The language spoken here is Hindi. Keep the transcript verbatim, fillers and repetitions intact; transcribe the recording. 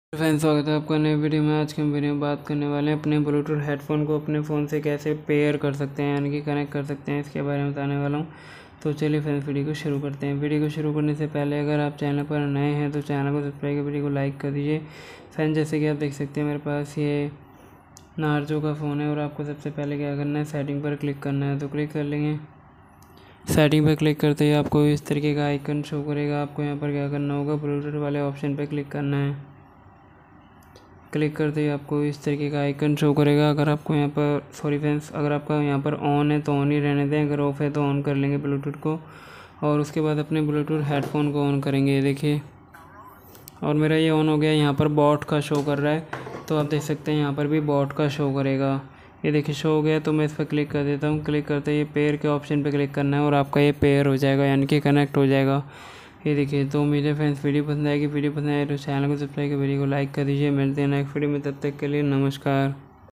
फ्रेंड्स, स्वागत है आपका नए वीडियो में। आज के हम वीडियो में बात करने वाले हैं अपने ब्लूटूथ हेडफोन को अपने फ़ोन से कैसे पेयर कर सकते हैं, यानी कि कनेक्ट कर सकते हैं, इसके बारे में बताने वाला हूं। तो चलिए फ्रेंड्स, वीडियो को शुरू करते हैं। वीडियो को शुरू करने से पहले अगर आप चैनल पर नए हैं तो चैनल को सब्सक्राइब कर वीडियो को लाइक कर दीजिए। फ्रेंड्स, जैसे कि आप देख सकते हैं मेरे पास ये नार्जो का फ़ोन है और आपको सबसे पहले क्या करना है, सेटिंग पर क्लिक करना है। तो क्लिक कर लेंगे। सेटिंग पर क्लिक करते ही आपको इस तरीके का आइकन शो करेगा। आपको यहाँ पर क्या करना होगा, ब्लूटूथ वाले ऑप्शन पर क्लिक करना है। क्लिक करते ही आपको इस तरीके का आइकन शो करेगा। अगर आपको यहाँ पर सॉरी फ्रेंड्स अगर आपका यहाँ पर ऑन है तो ऑन ही रहने दें, अगर ऑफ है तो ऑन कर लेंगे ब्लूटूथ को। और उसके बाद अपने ब्लूटूथ हेडफोन को ऑन करेंगे। ये देखिए, और मेरा ये ऑन हो गया। यहाँ पर बॉट का शो कर रहा है, तो आप देख सकते हैं यहाँ पर भी बॉट का शो करेगा। ये देखिए शो हो गया, तो मैं इस पर क्लिक कर देता हूँ। क्लिक करते ही पेयर के ऑप्शन पर क्लिक करना है और आपका ये पेयर हो जाएगा, यानी कि कनेक्ट हो जाएगा। ये देखिए। तो मेरे फ्रेंड्स, वीडियो पसंद आएगी वीडियो पसंद आए तो चैनल को सब्सक्राइब कर वीडियो को लाइक कर दीजिए। मिलते हैं नेक्स्ट वीडियो में, तब तक के लिए नमस्कार।